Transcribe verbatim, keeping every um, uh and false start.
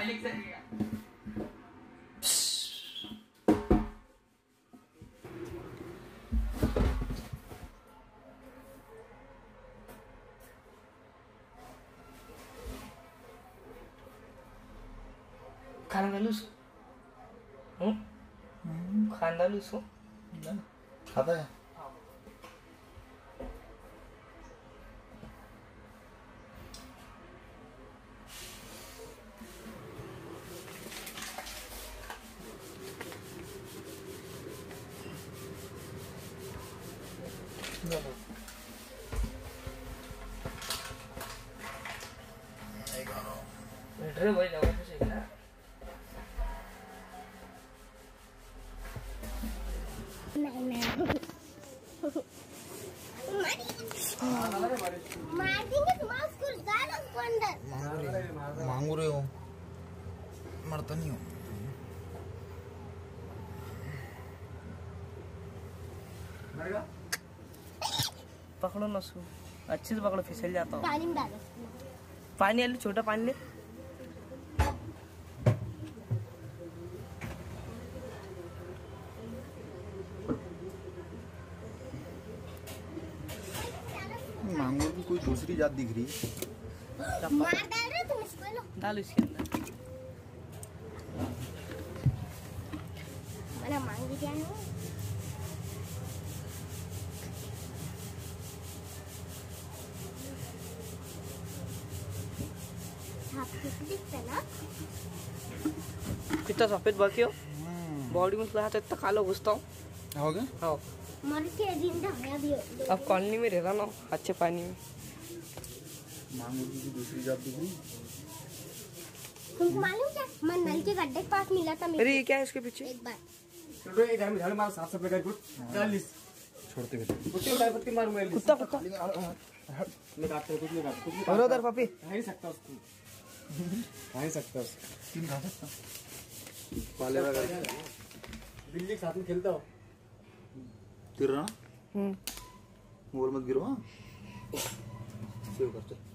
मालिक से खाना लूस हम्म खाना लूस खाता है बेटर भाई जाओ तो सही ना नहीं नहीं मार देंगे तुम्हारा स्कूल डालो उसको अंदर मांगू रहे हो मरता नहीं हो मरेगा पकड़ो ना उसको अच्छे से पकड़ो फिसल जाता हो पानी में डालो पानी ले छोटा पानी ले मांगूर की कोई दूसरी जात दिख रही है मार डाल रहे तुम इसको लो डालो इसके अंदर मैंने मांगी क्या है कितना सफेद बाकी हो बॉडी में थोड़ा इतना काला घुसता हूँ हो गया हाँ मर के जिंदा है भी अब कॉलोनी में रहता ना अच्छे पानी में मांगूर की दूसरी जात दिख रही तुमको मालूम क्या मैं नल के गड्ढे के पास मिला था अरे ये क्या है इसके पीछे एक बार छोड़ो एक टाइम झाड़ मार साफ सफाई कर कुछ चालीस छोड़ते हुए कुत्ते उठाए पत्ती मार मैं कुत्ता कुत्ता मैं काटता कुछ नहीं काटता कुछ नहीं और उधर पापी खा ही सकता उसको खा ही सकता उसको तीन खा सकता पाले वगैरह बिल्ली के साथ में खेलता हो तिर रहा हम्म मोर मत गिरो हाँ सेव कर चल